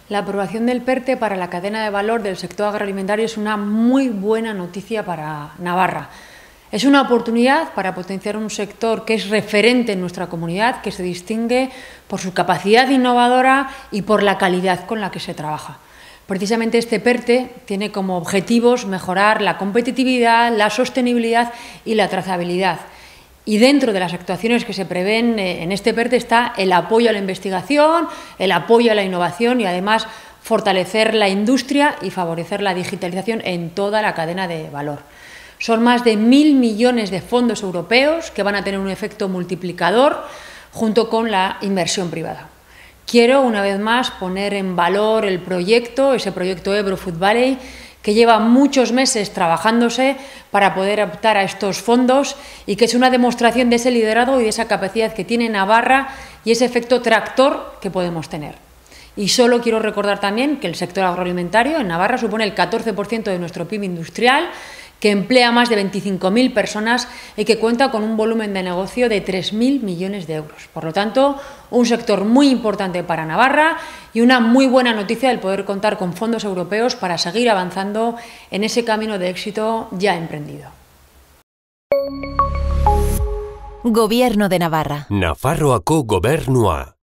La aprobación del PERTE para la cadena de valor del sector agroalimentario es una muy buena noticia para Navarra. Es una oportunidad para potenciar un sector que es referente en nuestra comunidad, que se distingue por su capacidad innovadora y por la calidad con la que se trabaja. Precisamente este PERTE tiene como objetivos mejorar la competitividad, la sostenibilidad y la trazabilidad. Y dentro de las actuaciones que se prevén en este PERTE está el apoyo a la investigación, el apoyo a la innovación y además fortalecer la industria y favorecer la digitalización en toda la cadena de valor. Son más de 1.000 millones de fondos europeos que van a tener un efecto multiplicador junto con la inversión privada. Quiero una vez más poner en valor el proyecto, ese proyecto Ebro Food Valley, que lleva muchos meses trabajándose para poder optar a estos fondos y que es una demostración de ese liderazgo y de esa capacidad que tiene Navarra y ese efecto tractor que podemos tener. Y solo quiero recordar también que el sector agroalimentario en Navarra supone el 14% de nuestro PIB industrial, que emplea a más de 25.000 personas y que cuenta con un volumen de negocio de 3.000 millones de euros. Por lo tanto, un sector muy importante para Navarra y una muy buena noticia el poder contar con fondos europeos para seguir avanzando en ese camino de éxito ya emprendido. Gobierno de Navarra. Nafarroako Gobernua.